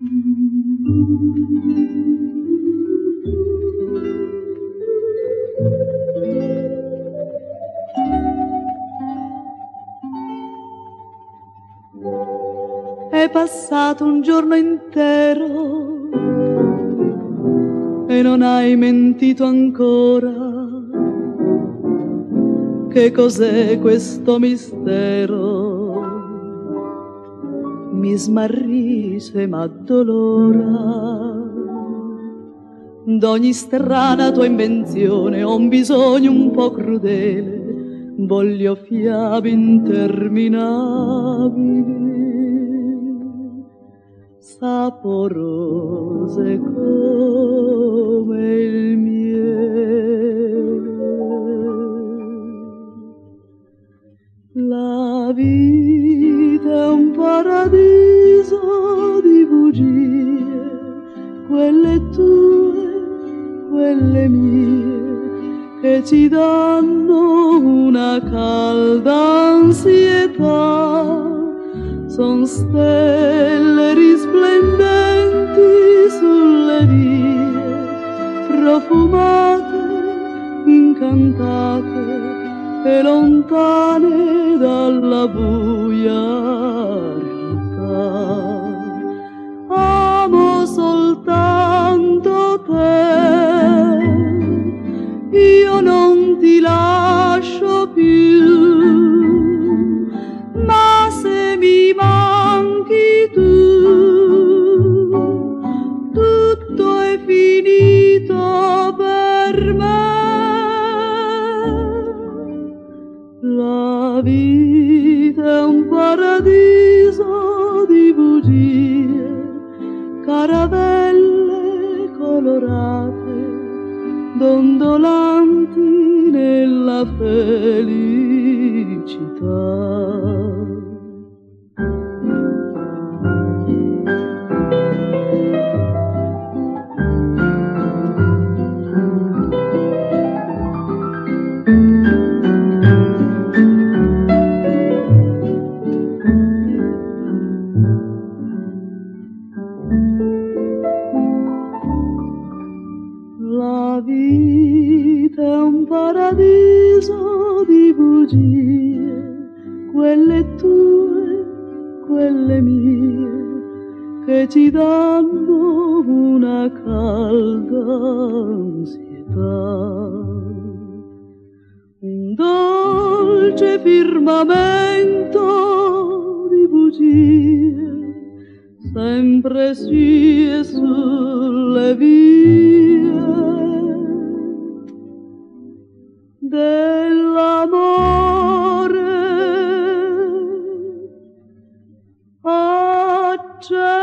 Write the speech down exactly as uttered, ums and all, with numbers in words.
È passato un giorno intero e non hai mentito ancora. Che cos'è questo mistero? Mi smarrisce ma addolora. D'ogni strana tua invenzione ho un bisogno un po' crudele, voglio fiabe interminabili, saporose come il miele. La vita è un paradiso di bugie, quelle tue, quelle mie, che ci danno una calda ansietà. Son stelle risplendenti sulle vie, profumate, incantate e lontane dalla buia realtà. Amo soltanto te, io non ti lascio più, ma se mi manchi tu, tutto è finito per me. La vita è un paradiso di bugie, caravelle colorate, dondolanti nella felicità. La vita è un paradiso di bugie, quelle tue, quelle mie, che ci danno una calda ansietà. Un dolce firmamento di bugie, sempre sì e sulle vie dell'amore. Accende